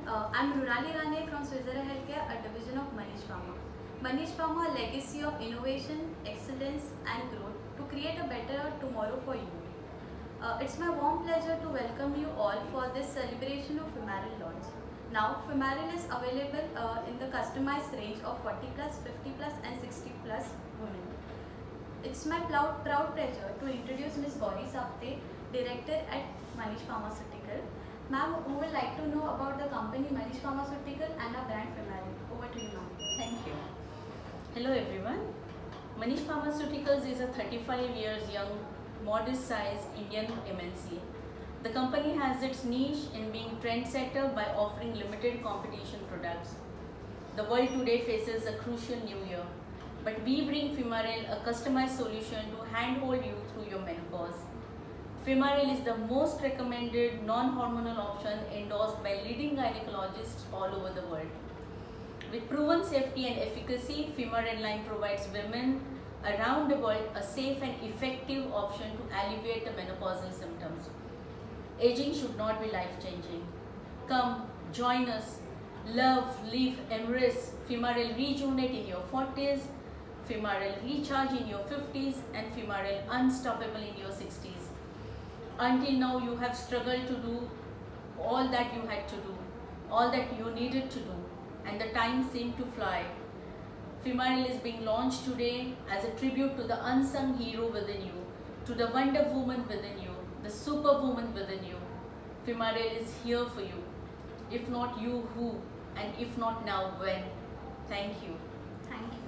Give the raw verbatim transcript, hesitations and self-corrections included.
Uh, I'm Runali Rane from Switzerland Healthcare, a division of Manish Pharma. Manish Pharma, a legacy of innovation, excellence and growth to create a better tomorrow for you. Uh, it's my warm pleasure to welcome you all for this celebration of Fimaril launch. Now, Fimaril is available uh, in the customized range of forty plus, fifty plus and sixty plus women. It's my proud, proud pleasure to introduce Miz Gauri Sapte, Director at Manish Pharmaceutical. Ma'am, who would like to know about the company Manish Pharmaceutical and our brand Fimaril. Over to you, ma'am. Thank you. Hello everyone. Manish Pharmaceuticals is a thirty-five years young, modest-sized Indian M N C. The company has its niche in being trendsetter by offering limited competition products. The world today faces a crucial new year, but we bring Fimaril, a customized solution to handhold you through your menopause. Fimaril is the most recommended non-hormonal option endorsed by leading gynecologists all over the world. With proven safety and efficacy, Fimaril line provides women around the world a safe and effective option to alleviate the menopausal symptoms. Aging should not be life-changing. Come, join us. Love, live, embrace. Fimaril rejuvenate in your forties, Fimaril recharge in your fifties and Fimaril unstoppable in your sixties. Until now you have struggled to do all that you had to do, all that you needed to do, and the time seemed to fly. Fimaril is being launched today as a tribute to the unsung hero within you, to the Wonder Woman within you, the Superwoman within you. Fimaril is here for you. If not you, who? And if not now, when? Thank you. Thank you.